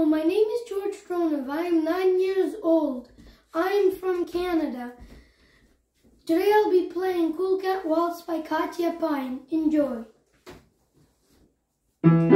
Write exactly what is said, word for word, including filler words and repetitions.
my name is George Dronov. I am nine years old. I am from Canada. Today I'll be playing Cool Cat Waltz by Katya. Enjoy.